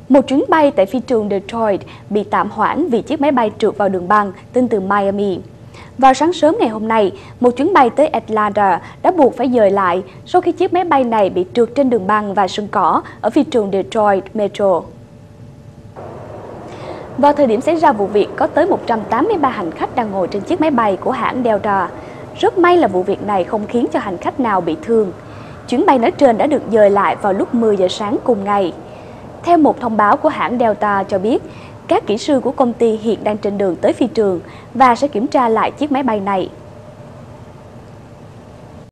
Một chuyến bay tại phi trường Detroit bị tạm hoãn vì chiếc máy bay trượt vào đường băng tin từ Miami. Vào sáng sớm ngày hôm nay, một chuyến bay tới Atlanta đã buộc phải dời lại sau khi chiếc máy bay này bị trượt trên đường băng và sân cỏ ở phi trường Detroit Metro. Vào thời điểm xảy ra vụ việc, có tới 183 hành khách đang ngồi trên chiếc máy bay của hãng Delta. Rất may là vụ việc này không khiến cho hành khách nào bị thương. Chuyến bay nói trên đã được dời lại vào lúc 10 giờ sáng cùng ngày. Theo một thông báo của hãng Delta cho biết, các kỹ sư của công ty hiện đang trên đường tới phi trường và sẽ kiểm tra lại chiếc máy bay này.